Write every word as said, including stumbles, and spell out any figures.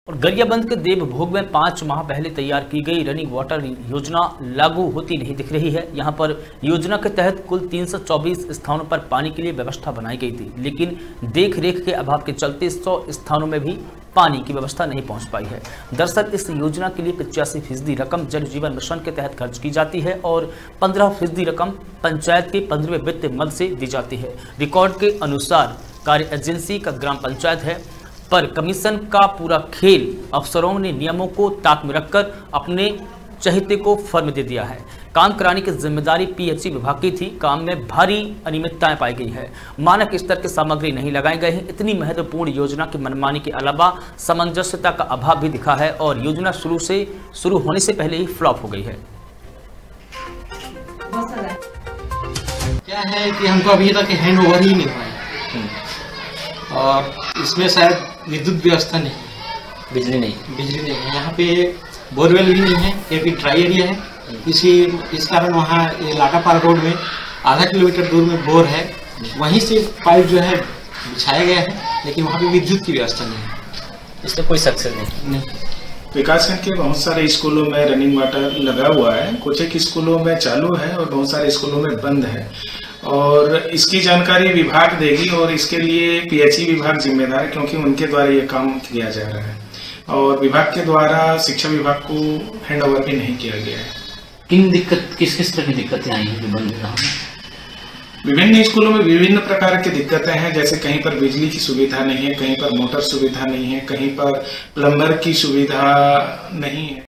और गरियाबंद के देवभोग में पाँच माह पहले तैयार की गई रनिंग वाटर योजना लागू होती नहीं दिख रही है। यहां पर योजना के तहत कुल तीन सौ चौबीस स्थानों पर पानी के लिए व्यवस्था बनाई गई थी, लेकिन देख रेख के अभाव के चलते सौ स्थानों में भी पानी की व्यवस्था नहीं पहुंच पाई है। दरअसल इस योजना के लिए पचासी फीसदी रकम जल जीवन मिशन के तहत खर्च की जाती है और पंद्रह फीसदी रकम पंचायत के पंद्रहवें वित्त मद से दी जाती है। रिकॉर्ड के अनुसार कार्य एजेंसी का ग्राम पंचायत है, पर कमीशन का पूरा खेल अफसरों ने नियमों को ताक में रखकर अपने चहेते को फर्म दे दिया है। काम कराने की जिम्मेदारी पीएचई विभाग की थी। काम में भारी अनियमितताएं पाई गई है। मानक स्तर के सामग्री नहीं लगाए गए हैं। इतनी महत्वपूर्ण योजना की मनमानी के अलावा सामंजस्यता का अभाव भी दिखा है और योजना शुरू से शुरू होने से पहले ही फ्लॉप हो गई है। क्या है कि हमको अभी तक हैंड ओवर ही नहीं हुआ है और इसमें शायद विद्युत व्यवस्था नहीं, बिजली नहीं बिजली नहीं है। यहाँ पे बोरवेल भी नहीं है, ये भी ड्राई एरिया है। इसी इस कारण वहाँ लाटापाल रोड में आधा किलोमीटर दूर में बोर है, वहीं से पाइप जो है बिछाया गया है, लेकिन वहाँ पे विद्युत की व्यवस्था नहीं है। इसमें कोई सक्सेस नहीं नहीं। विकासखंड के बहुत सारे स्कूलों में रनिंग वाटर लगा हुआ है, कुछ एक स्कूलों में चालू है और बहुत सारे स्कूलों में बंद है और इसकी जानकारी विभाग देगी और इसके लिए पीएचई विभाग जिम्मेदार है, क्योंकि उनके द्वारा ये काम किया जा रहा है और विभाग के द्वारा शिक्षा विभाग को हैंड ओवर भी नहीं किया गया है। किन दिक्कत किस किस तरह की दिक्कतें आई हैं जो बंद रहा? विभिन्न स्कूलों में विभिन्न प्रकार की दिक्कतें हैं, जैसे कहीं पर बिजली की सुविधा नहीं है, कहीं पर मोटर सुविधा नहीं है, कहीं पर प्लम्बर की सुविधा नहीं है।